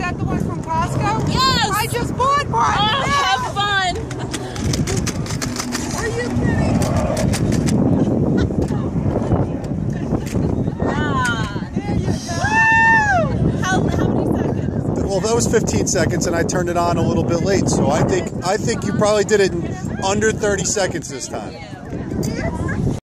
that the one from Costco? Yes! I just bought one! Oh, have fun! Are you kidding? There you go! How many seconds? Well, that was 15 seconds, and I turned it on a little bit late. So I think you probably did it in under 30 seconds this time.